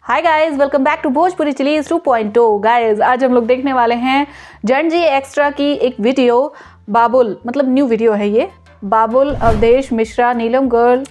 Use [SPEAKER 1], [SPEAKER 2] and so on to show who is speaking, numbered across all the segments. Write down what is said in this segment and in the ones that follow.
[SPEAKER 1] Hi guys, welcome back to Bhojpuri chillies 2.0। Guys, आज हम लोग देखने वाले हैं जन जी एक्स्ट्रा की एक वीडियो। बाबुल मतलब न्यू वीडियो है ये। Babul, Awadhesh Mishra, Neelam Giri,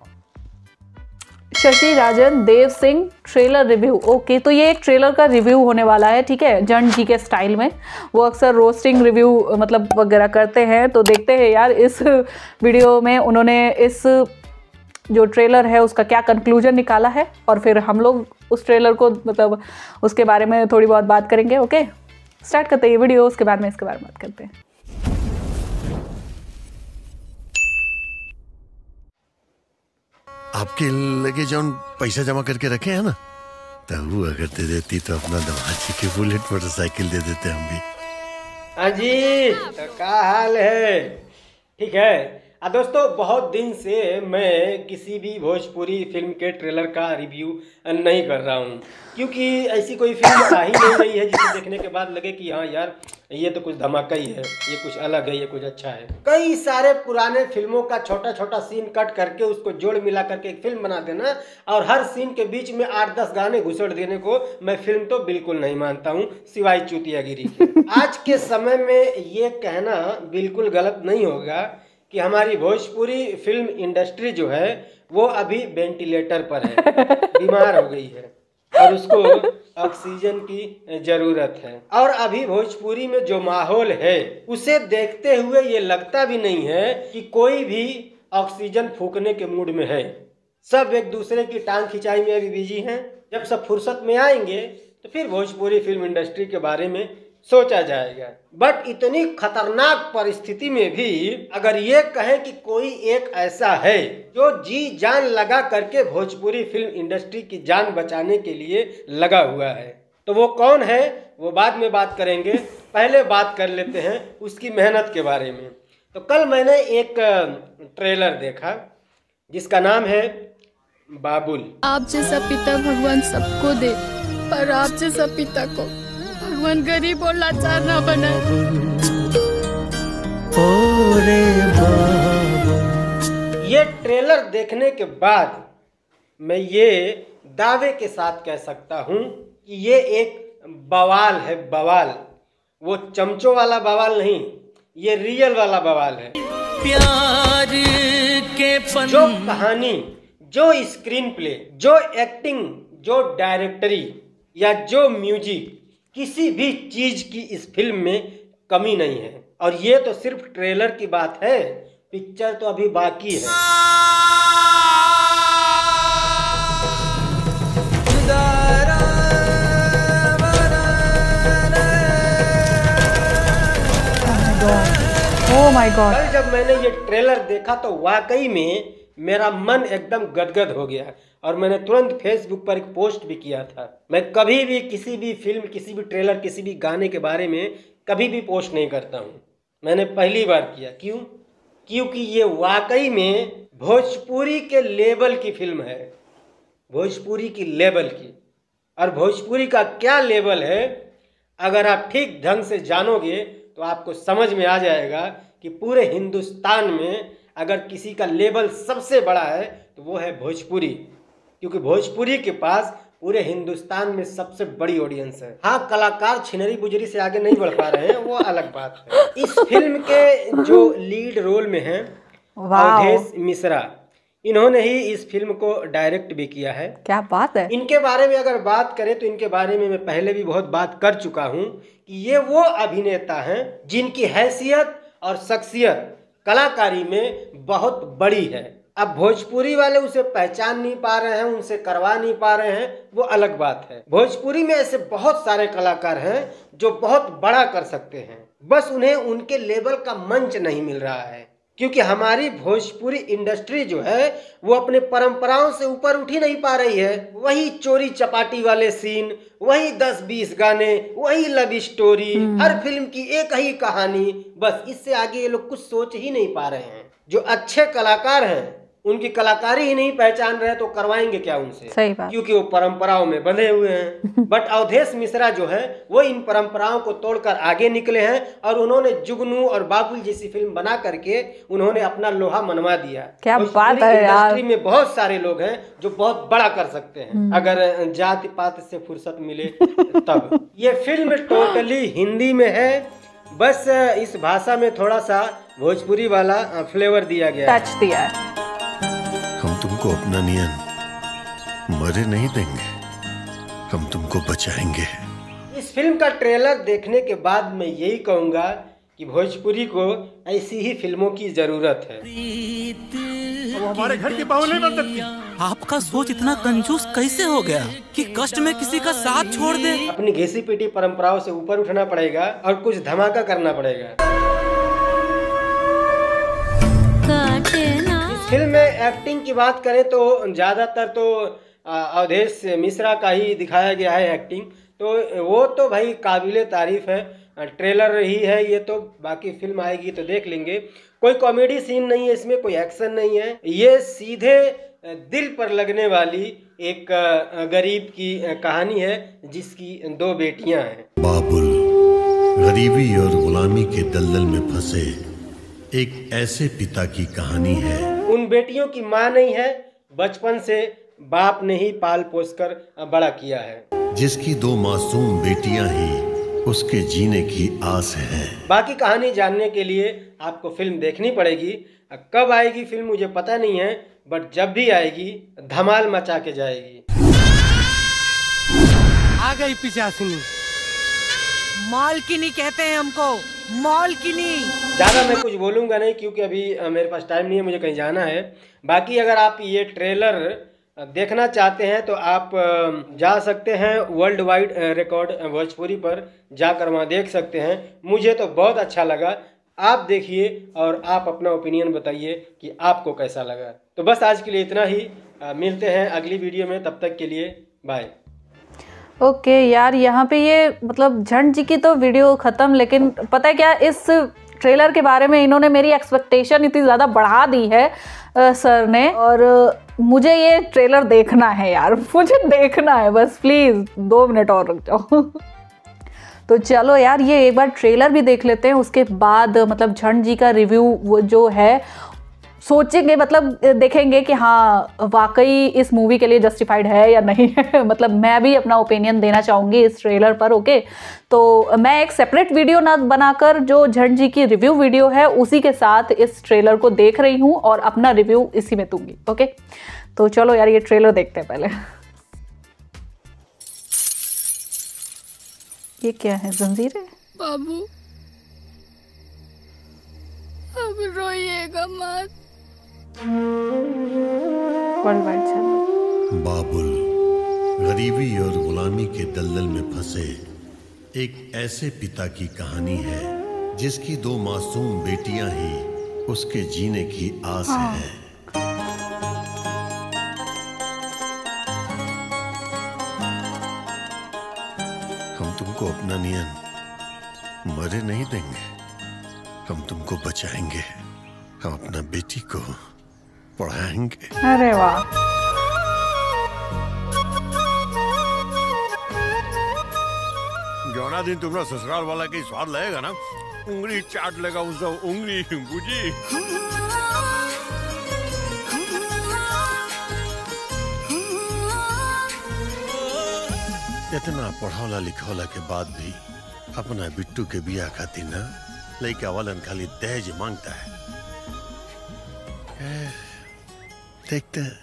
[SPEAKER 1] Shashi Rajan, Dev Singh trailer review. Okay, तो ये एक ट्रेलर का रिव्यू होने वाला है, ठीक है, जन जी के स्टाइल में। वो अक्सर रोस्टिंग रिव्यू मतलब वगैरह करते हैं, तो देखते हैं यार इस वीडियो में उन्होंने इस जो ट्रेलर है उसका क्या कंक्लूजन निकाला है, और फिर हम लोग उस ट्रेलर को मतलब उसके बारे में थोड़ी बहुत बात करेंगे। ओके, स्टार्ट करते हैं ये वीडियो, उसके बाद में इसके बारे में बात करते हैं।
[SPEAKER 2] आपके लगे जो पैसा जमा करके रखे हैं ना, तब अगर दे देती तो अपना दमाची की बुलेट मोटरसाइकिल दे देते हम भी।
[SPEAKER 3] हाँ जी, तो क्या हाल है? ठीक है। दोस्तों, बहुत दिन से मैं किसी भी भोजपुरी फिल्म के ट्रेलर का रिव्यू नहीं कर रहा हूँ, क्योंकि ऐसी कोई फिल्म आ ही नहीं रही है जिसे देखने के बाद लगे कि हाँ यार ये तो कुछ धमाका ही है, ये कुछ अलग है, ये कुछ अच्छा है। कई सारे पुराने फिल्मों का छोटा छोटा सीन कट करके उसको जोड़ मिला करके एक फिल्म बना देना और हर सीन के बीच में 8-10 गाने घुसेड़ देने को मैं फिल्म तो बिल्कुल नहीं मानता हूँ, सिवाय चूतियागिरी के। आज के समय में ये कहना बिल्कुल गलत नहीं होगा कि हमारी भोजपुरी फिल्म इंडस्ट्री जो है वो अभी वेंटिलेटर पर है, बीमार हो गई है और उसको ऑक्सीजन की जरूरत है। और अभी भोजपुरी में जो माहौल है उसे देखते हुए ये लगता भी नहीं है कि कोई भी ऑक्सीजन फूकने के मूड में है। सब एक दूसरे की टांग खिंचाई में अभी बिजी हैं। जब सब फुर्सत में आएंगे तो फिर भोजपुरी फिल्म इंडस्ट्री के बारे में सोचा जाएगा। बट इतनी खतरनाक परिस्थिति में भी अगर ये कहें कि कोई एक ऐसा है जो जी जान लगा करके भोजपुरी फिल्म इंडस्ट्री की जान बचाने के लिए लगा हुआ है, तो वो कौन है वो बाद में बात करेंगे। पहले बात कर लेते हैं उसकी मेहनत के बारे में। तो कल मैंने एक ट्रेलर देखा जिसका नाम है बाबुल।
[SPEAKER 4] आप जैसा पिता भगवान सबको दे, पर आप जैसा पिता को भगवान गरीब और लाचार ना बनाए।
[SPEAKER 3] ये ट्रेलर देखने के बाद मैं ये दावे के साथ कह सकता हूँ कि ये एक बवाल है, बवाल। वो चमचों वाला बवाल नहीं, ये रियल वाला बवाल है।
[SPEAKER 5] प्यार के
[SPEAKER 3] जो कहानी, जो स्क्रीन प्ले, जो एक्टिंग, जो डायरेक्टरी या जो म्यूजिक, किसी भी चीज की इस फिल्म में कमी नहीं है। और ये तो सिर्फ ट्रेलर की बात है, पिक्चर तो अभी बाकी है।
[SPEAKER 1] Oh my god.
[SPEAKER 3] कल जब मैंने ये ट्रेलर देखा तो वाकई में मेरा मन एकदम गदगद हो गया और मैंने तुरंत फेसबुक पर एक पोस्ट भी किया था। मैं कभी भी किसी भी फिल्म, किसी भी ट्रेलर, किसी भी गाने के बारे में कभी भी पोस्ट नहीं करता हूँ। मैंने पहली बार किया। क्यों? क्योंकि ये वाकई में भोजपुरी के लेवल की फिल्म है, भोजपुरी की लेवल की। और भोजपुरी का क्या लेवल है अगर आप ठीक ढंग से जानोगे तो आपको समझ में आ जाएगा कि पूरे हिंदुस्तान में अगर किसी का लेवल सबसे बड़ा है तो वो है भोजपुरी, क्योंकि भोजपुरी के पास पूरे हिंदुस्तान में सबसे बड़ी ऑडियंस है। हाँ, कलाकार छिनरी बुजरी से आगे नहीं बढ़ पा रहे हैं, वो अलग बात है। इस फिल्म के जो लीड रोल में हैं अवधेश मिश्रा, इन्होंने ही इस फिल्म को डायरेक्ट भी किया है।
[SPEAKER 1] क्या बात है।
[SPEAKER 3] इनके बारे में अगर बात करें तो इनके बारे में मैं पहले भी बहुत बात कर चुका हूँ कि ये वो अभिनेता हैं जिनकी हैसियत और शख्सियत कलाकारी में बहुत बड़ी है। अब भोजपुरी वाले उसे पहचान नहीं पा रहे हैं, उनसे करवा नहीं पा रहे हैं, वो अलग बात है। भोजपुरी में ऐसे बहुत सारे कलाकार हैं जो बहुत बड़ा कर सकते हैं, बस उन्हें उनके लेवल का मंच नहीं मिल रहा है। क्योंकि हमारी भोजपुरी इंडस्ट्री जो है वो अपने परंपराओं से ऊपर उठ ही नहीं पा रही है। वही चोरी चपाटी वाले सीन, वही 10-20 गाने, वही लव स्टोरी, हर फिल्म की एक ही कहानी, बस इससे आगे ये लोग कुछ सोच ही नहीं पा रहे हैं। जो अच्छे कलाकार हैं उनकी कलाकारी ही नहीं पहचान रहे तो करवाएंगे क्या उनसे?
[SPEAKER 1] सही बात।
[SPEAKER 3] क्योंकि वो परंपराओं में बंधे हुए हैं। बट अवधेश मिश्रा जो है वो इन परंपराओं को तोड़कर आगे निकले हैं और उन्होंने जुगनू और बाबुल जैसी फिल्म बना करके उन्होंने अपना लोहा मनवा दिया।
[SPEAKER 1] क्या बात है यार।
[SPEAKER 3] इंडस्ट्री में बहुत सारे लोग हैं जो बहुत बड़ा कर सकते हैं अगर जाति पात से फुर्सत मिले तब। ये फिल्म टोटली हिंदी में है, बस इस भाषा में थोड़ा सा भोजपुरी वाला फ्लेवर दिया गया,
[SPEAKER 1] टच दिया है।
[SPEAKER 2] हम तुमको अपना नियन मरे नहीं देंगे, हम तुमको बचाएंगे।
[SPEAKER 3] इस फिल्म का ट्रेलर देखने के बाद मैं यही कहूँगा कि भोजपुरी को ऐसी ही फिल्मों की जरूरत है।
[SPEAKER 6] वो हमारे घर की बहू नहीं बन सकती। आपका सोच इतना कंजूस कैसे हो गया कि कष्ट में किसी का साथ छोड़ दे?
[SPEAKER 3] अपनी घिसी पीटी परंपराओं से ऊपर उठना पड़ेगा और कुछ धमाका करना पड़ेगा। इस फिल्म में एक्टिंग की बात करें तो ज्यादातर तो अवधेश मिश्रा का ही दिखाया गया है एक्टिंग, तो वो तो भाई काबिले तारीफ है। ट्रेलर ही है ये, तो बाकी फिल्म आएगी तो देख लेंगे। कोई कॉमेडी सीन नहीं है इसमें, कोई एक्शन नहीं है, ये सीधे दिल पर लगने वाली एक गरीब की कहानी है जिसकी 2 बेटियां हैं।
[SPEAKER 2] बाबुल गरीबी और गुलामी के दलदल में फंसे एक ऐसे पिता की कहानी है।
[SPEAKER 3] उन बेटियों की माँ नहीं है, बचपन से बाप ने ही पाल पोस कर बड़ा किया है,
[SPEAKER 2] जिसकी 2 मासूम बेटियां ही उसके जीने की आस है।
[SPEAKER 3] बाकी कहानी जानने के लिए आपको फिल्म देखनी पड़ेगी। कब आएगी फिल्म मुझे पता नहीं है, बट जब भी आएगी धमाल मचा के जाएगी।
[SPEAKER 6] आ गई पिशाचिनी। मालकिनी कहते हैं हमको, मालकिनी।
[SPEAKER 3] ज़्यादा मैं कुछ बोलूँगा नहीं क्योंकि अभी मेरे पास टाइम नहीं है, मुझे कहीं जाना है। बाकी अगर आप ये ट्रेलर देखना चाहते हैं तो आप जा सकते हैं वर्ल्ड वाइड रिकॉर्ड भोजपुरी पर, जाकर वहाँ देख सकते हैं। मुझे तो बहुत अच्छा लगा, आप देखिए और आप अपना ओपिनियन बताइए कि आपको कैसा लगा। तो बस आज के लिए इतना ही, मिलते हैं अगली वीडियो में, तब तक के लिए बाय।
[SPEAKER 1] ओके यार, यहाँ पे ये मतलब झंड जी की तो वीडियो ख़त्म, लेकिन पता है क्या, इस ट्रेलर के बारे में इन्होंने मेरी एक्सपेक्टेशन इतनी ज़्यादा बढ़ा दी है सर ने, और मुझे ये ट्रेलर देखना है यार, मुझे देखना है बस, प्लीज़ 2 मिनट और रुक जाओ। तो चलो यार, ये एक बार ट्रेलर भी देख लेते हैं, उसके बाद मतलब झंड जी का रिव्यू वो जो है सोचेंगे, मतलब देखेंगे कि हाँ वाकई इस मूवी के लिए जस्टिफाइड है या नहीं है। मतलब मैं भी अपना ओपिनियन देना चाहूँगी इस ट्रेलर पर। ओके, तो मैं एक सेपरेट वीडियो ना बनाकर जो झंड जी की रिव्यू वीडियो है उसी के साथ इस ट्रेलर को देख रही हूँ और अपना रिव्यू इसी में दूंगी। ओके, तो चलो यार ये ट्रेलर देखते हैं पहले। ये क्या है, जंजीर है?
[SPEAKER 4] बाबू अब रोइएगा मत।
[SPEAKER 1] World wide channel.
[SPEAKER 2] बाबुल गरीबी और गुलामी के दलदल में फंसे एक ऐसे पिता की कहानी है जिसकी 2 मासूम बेटियां ही उसके जीने की आस है। हम तुमको अपना नियन मरे नहीं देंगे, हम तुमको बचाएंगे, हम अपना बेटी को पढ़ाएंगे।
[SPEAKER 1] अरे वाह,
[SPEAKER 2] जौना दिन तुम्हारा ससुराल वाला के स्वाद लगेगा ना, उंगली चाट लेगा उसका, उंगली बुझी। इतना पढ़ौला लिखौला के बाद भी अपना बिट्टू के बिया खातिर ना लड़का वालन खाली दहेज मांगता है। देखते हैं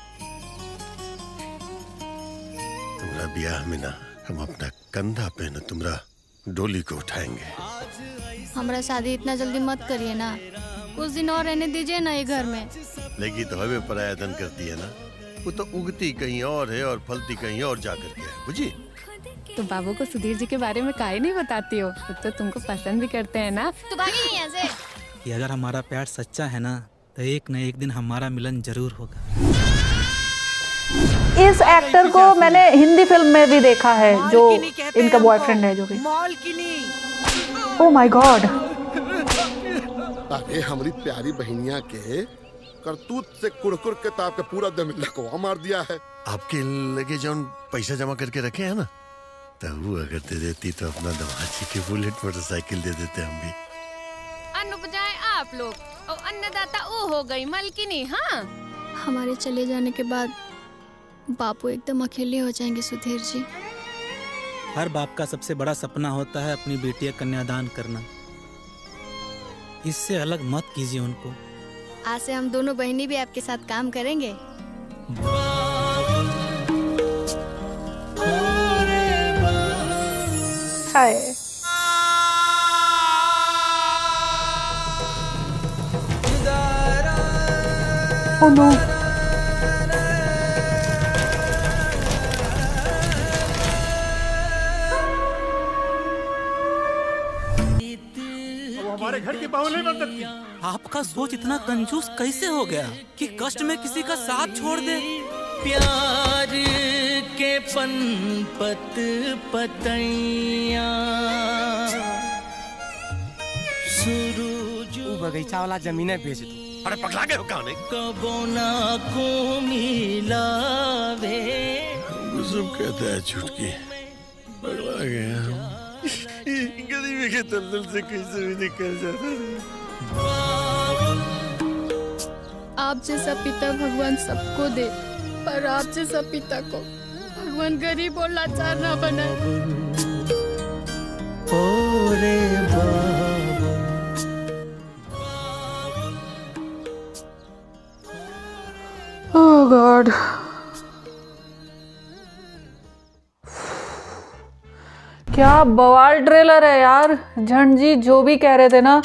[SPEAKER 2] तुम्हारा ब्याह में ना हम अपना कंधा पे न तुम्हारा डोली को उठाएंगे।
[SPEAKER 4] हमारा शादी इतना जल्दी मत करिए ना, कुछ दिन और रहने दीजिए ना ये घर में।
[SPEAKER 2] लेकिन तो हमें पराया धन करती है ना, वो तो उगती कहीं और है और फलती कहीं और जाकर के है, बुझी?
[SPEAKER 7] तो बाबू को सुधीर जी के बारे में काहे नहीं बताती हो? वो तो तुमको पसंद भी करते हैं ना।
[SPEAKER 4] तू भागी यहाँ से।
[SPEAKER 6] कि अगर हमारा प्यार सच्चा है ना तो एक न एक दिन हमारा मिलन जरूर होगा।
[SPEAKER 1] इस एक्टर को मैंने हिंदी फिल्म में भी देखा है, जो इनका बॉयफ्रेंड है, जो कि ओह माय गॉड।
[SPEAKER 8] अरे हमारी प्यारी बहनिया के करतूत से कुड़कुड़ के तो आपके पूरा दम लकवा मार दिया है।
[SPEAKER 2] आपके लगे जौन पैसा जमा करके रखे हैं ना, तब वो अगर दे देती तो अपना दमाजी के बुलेट मोटरसाइकिल दे देते हम भी।
[SPEAKER 7] अन्न उपजाए आप लोग और अन्नदाता वो हो गई मालकिनी। हाँ,
[SPEAKER 4] हमारे चले जाने के बाद बापू एकदम अकेले हो जाएंगे सुधीर जी।
[SPEAKER 6] हर बाप का सबसे बड़ा सपना होता है अपनी बेटी का कन्यादान करना। इससे अलग मत कीजिए उनको।
[SPEAKER 4] आज से हम दोनों बहनी भी आपके साथ काम करेंगे।
[SPEAKER 1] हाय ओह नो,
[SPEAKER 8] हमारे घर की बहू नहीं बन सकती।
[SPEAKER 6] आपका सोच इतना कंजूस कैसे हो गया कि कष्ट में किसी का साथ छोड़ दे।
[SPEAKER 5] प्यार के पनपत पतैया सूरज
[SPEAKER 3] बगीचा वाला जमीनें बेच दो।
[SPEAKER 2] अरे पगला गए हो कहाँ नहीं?
[SPEAKER 5] कबोना को मिलावे।
[SPEAKER 2] सब कहता है चुटकी, पगला गए हम। गरीबी के दलदल से कैसे भी निकल जाता है।
[SPEAKER 4] आप जैसा पिता भगवान सबको दे, पर आप जैसा पिता को भगवान गरीब और लाचार ना बनाए।
[SPEAKER 5] ओरे
[SPEAKER 1] ओह गॉड, क्या बवाल ट्रेलर है यार। झंड जी जो भी कह रहे थे ना,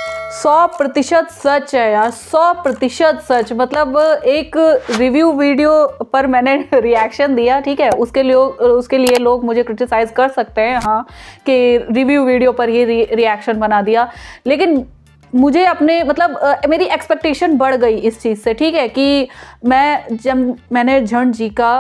[SPEAKER 1] 100% सच है यार, 100% सच। मतलब एक रिव्यू वीडियो पर मैंने रिएक्शन दिया, ठीक है, उसके लिए लोग मुझे क्रिटिसाइज कर सकते हैं, हाँ, कि रिव्यू वीडियो पर ही रिएक्शन बना दिया। लेकिन मुझे अपने मतलब मेरी एक्सपेक्टेशन बढ़ गई इस चीज़ से, ठीक है, कि जब मैंने झंड जी का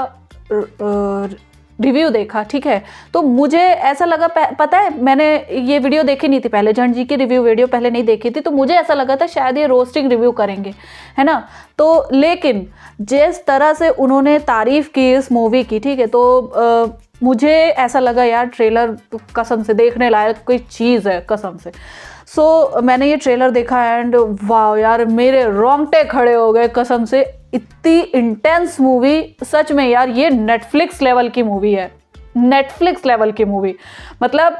[SPEAKER 1] रिव्यू देखा, ठीक है, तो मुझे ऐसा लगा, पता है मैंने ये वीडियो देखी नहीं थी पहले, झंड जी की रिव्यू वीडियो पहले नहीं देखी थी, तो मुझे ऐसा लगा था शायद ये रोस्टिंग रिव्यू करेंगे, है ना। तो लेकिन जिस तरह से उन्होंने तारीफ़ की इस मूवी की, ठीक है, तो मुझे ऐसा लगा यार ट्रेलर कसम से देखने लायक कोई चीज़ है, कसम से। सो मैंने ये ट्रेलर देखा एंड वाह यार, मेरे रोंगटे खड़े हो गए कसम से। इतनी इंटेंस मूवी, सच में यार, ये नेटफ्लिक्स लेवल की मूवी है, नेटफ्लिक्स लेवल की मूवी। मतलब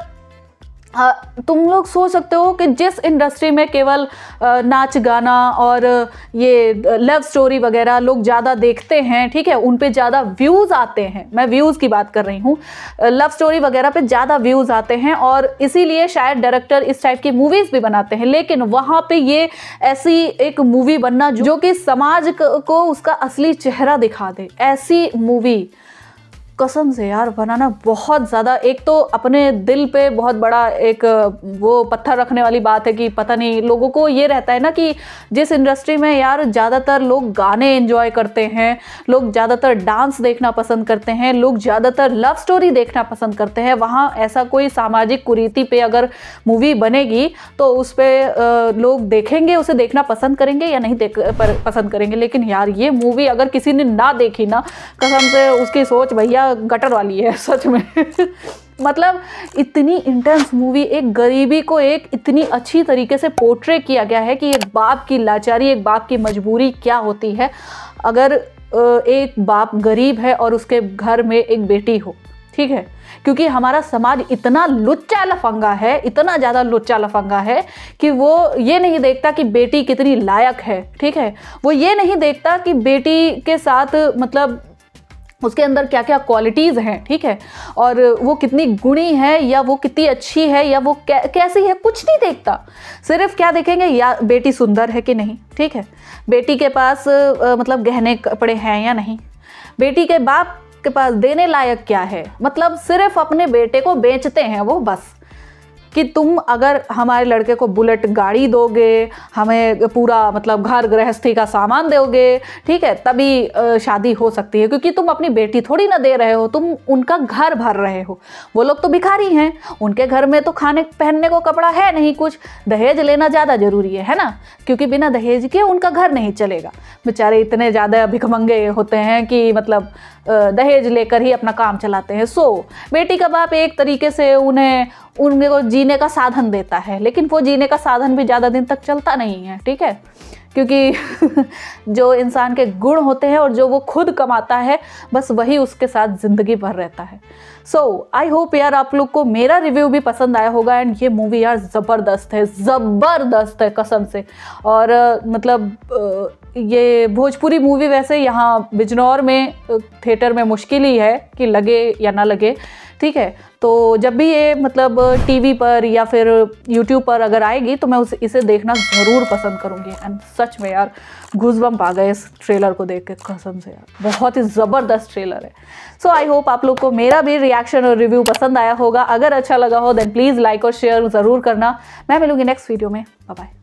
[SPEAKER 1] तुम लोग सोच सकते हो कि जिस इंडस्ट्री में केवल नाच गाना और ये लव स्टोरी वगैरह लोग ज़्यादा देखते हैं, ठीक है, उन पे ज़्यादा व्यूज़ आते हैं, मैं व्यूज़ की बात कर रही हूँ, लव स्टोरी वगैरह पे ज़्यादा व्यूज़ आते हैं और इसीलिए शायद डायरेक्टर इस टाइप की मूवीज़ भी बनाते हैं। लेकिन वहाँ पे ये ऐसी एक मूवी बनना जो कि समाज को उसका असली चेहरा दिखा दे, ऐसी मूवी कसम से यार बनाना बहुत ज़्यादा, एक तो अपने दिल पे बहुत बड़ा एक वो पत्थर रखने वाली बात है कि पता नहीं, लोगों को ये रहता है ना कि जिस इंडस्ट्री में यार ज़्यादातर लोग गाने एंजॉय करते हैं, लोग ज़्यादातर डांस देखना पसंद करते हैं, लोग ज़्यादातर लव स्टोरी देखना पसंद करते हैं, वहाँ ऐसा कोई सामाजिक कुरीति पे अगर मूवी बनेगी तो उस पर लोग देखेंगे, उसे देखना पसंद करेंगे या नहीं पसंद करेंगे। लेकिन यार ये मूवी अगर किसी ने ना देखी ना, कसम से उसकी सोच भैया गटर वाली है सच में। मतलब इतनी इंटेंस मूवी, एक गरीबी को एक इतनी अच्छी तरीके से पोर्ट्रे किया गया है कि एक बाप की लाचारी, एक बाप की मजबूरी क्या होती है अगर एक बाप गरीब है और उसके घर में एक बेटी हो, ठीक है, क्योंकि हमारा समाज इतना लुच्चा लफंगा है, इतना ज़्यादा लुच्चा लफंगा है कि वो ये नहीं देखता कि बेटी कितनी लायक है, ठीक है, वो ये नहीं देखता कि बेटी के साथ मतलब उसके अंदर क्या क्या क्वालिटीज़ हैं, ठीक है, और वो कितनी गुणी है या वो कितनी अच्छी है या वो कैसी है, कुछ नहीं देखता। सिर्फ क्या देखेंगे, या बेटी सुंदर है कि नहीं, ठीक है, बेटी के पास मतलब गहने कपड़े हैं या नहीं, बेटी के बाप के पास देने लायक क्या है, मतलब सिर्फ अपने बेटे को बेचते हैं वो बस। कि तुम अगर हमारे लड़के को बुलेट गाड़ी दोगे, हमें पूरा मतलब घर गृहस्थी का सामान दोगे, ठीक है, तभी शादी हो सकती है, क्योंकि तुम अपनी बेटी थोड़ी ना दे रहे हो, तुम उनका घर भर रहे हो। वो लोग तो भिखारी हैं, उनके घर में तो खाने पहनने को कपड़ा है नहीं कुछ, दहेज लेना ज़्यादा ज़रूरी है ना, क्योंकि बिना दहेज के उनका घर नहीं चलेगा। बेचारे इतने ज़्यादा भिखमंगे होते हैं कि मतलब दहेज लेकर ही अपना काम चलाते हैं। सो बेटी का बाप एक तरीके से उनको जीने का साधन देता है, लेकिन वो जीने का साधन भी ज़्यादा दिन तक चलता नहीं है, ठीक है, क्योंकि जो इंसान के गुण होते हैं और जो वो खुद कमाता है बस वही उसके साथ ज़िंदगी भर रहता है। सो आई होप यार आप लोग को मेरा रिव्यू भी पसंद आया होगा। एंड ये मूवी यार ज़बरदस्त है, ज़बरदस्त है कसम से। और मतलब ये भोजपुरी मूवी वैसे यहाँ बिजनौर में थिएटर में मुश्किल ही है कि लगे या ना लगे, ठीक है। तो जब भी ये मतलब टीवी पर या फिर यूट्यूब पर अगर आएगी तो मैं इसे देखना ज़रूर पसंद करूँगी। एंड सच में यार गूज़बम्प आ गए इस ट्रेलर को देख के कसम से यार, बहुत ही ज़बरदस्त ट्रेलर है। सो आई होप आप लोग को मेरा भी रिएक्शन और रिव्यू पसंद आया होगा। अगर अच्छा लगा हो देन प्लीज़ लाइक और शेयर ज़रूर करना। मैं मिलूँगी नेक्स्ट वीडियो में। Bye bye.